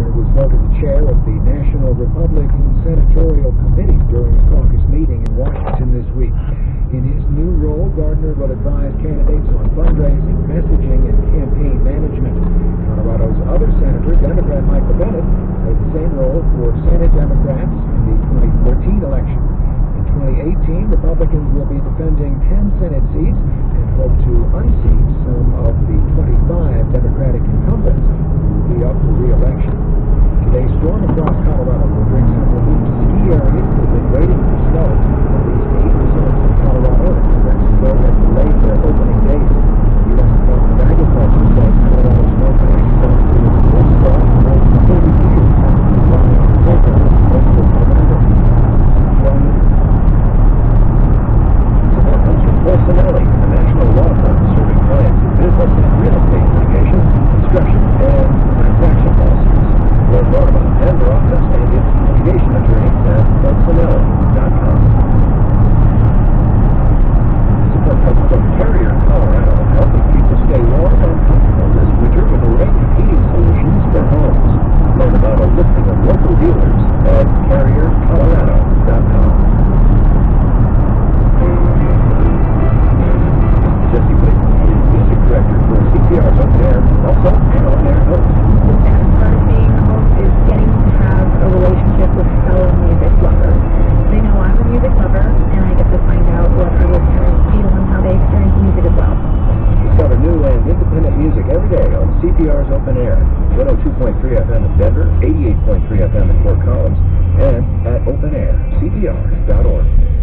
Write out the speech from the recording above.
Gardner was voted the chair of the National Republican Senatorial Committee during a caucus meeting in Washington this week. In his new role, Gardner will advise candidates on fundraising, messaging, and campaign management. Colorado's other senator, Democrat Michael Bennet, played the same role for Senate Democrats in the 2014 election. In 2018, Republicans will be defending 10 Senate seats and hope to unseat some of the 25 Democratic incumbents who will be up for re-election. Today's storm across Colorado will bring some relief to ski areas that have been waiting for snow. At least 8 resorts in Colorado and New Mexico have delayed their opening dates. U.S. Department of Agriculture says Colorado's snowpack is up to its best start in more than 30 years after flying over coastal Colorado. Support comes from Porcinelli, the national law firm serving clients in business and real estate litigation, construction, and transaction lawsuits. Learn more about their office and its litigation attorneys at Porcinelli.com. Support comes from Carrier, Colorado, helping people stay warm and comfortable this winter with a range of heating solutions for homes. Learn about a listing of local dealers at CarrierColorado.com. Jesse Whitten is music director for CPR's Open Air, also an on-air host. The best part of being a host is getting to have a relationship with fellow music lovers. They know I'm a music lover, and I get to find out what our listeners feel and how they experience music as well. Discover new and independent music every day on CPR's Open Air, 102.3 FM in Denver, 88.3 FM in Fort Collins, and at openaircpr.org.